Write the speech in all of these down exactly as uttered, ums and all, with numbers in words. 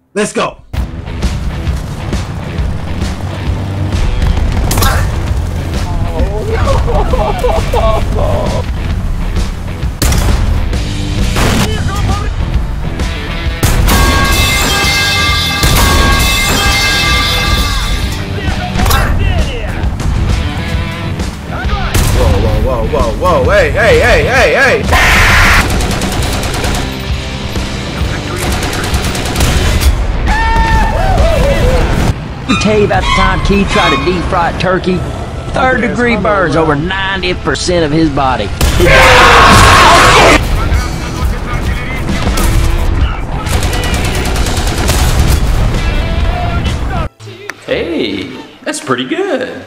Let's go. Whoa, whoa, whoa, hey, hey, hey, hey, hey! Let me tell you about the time Keith tried to deep fry turkey. Third degree burns over ninety percent of his body. Hey, that's pretty good.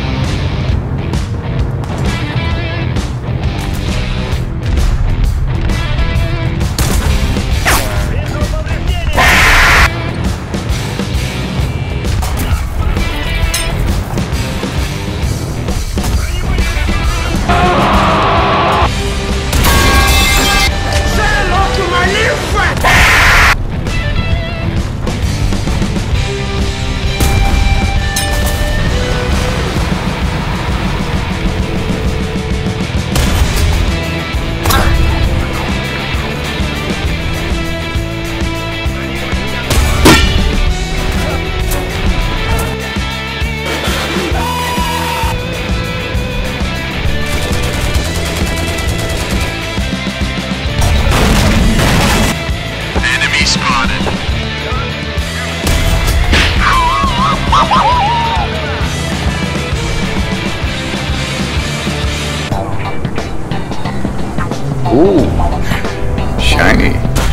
Ooh, shiny.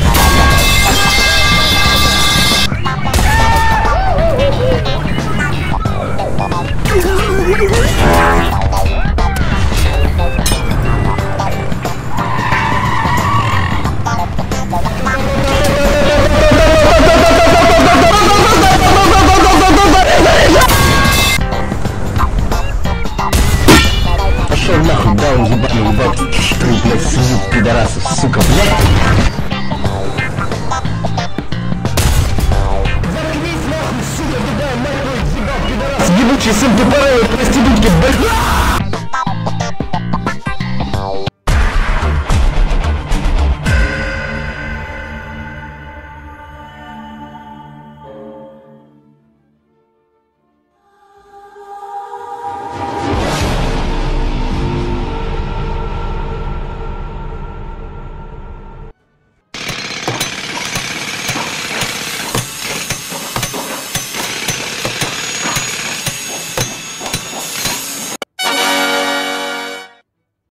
Пошел нахуй, да, он ебаный, ебать. Ты, блядь, свинюк, пидорасы, сука, блядь. Заткнись нахуй, сука, пидорас, ебучий сын тупорылый, проститутки, блядь.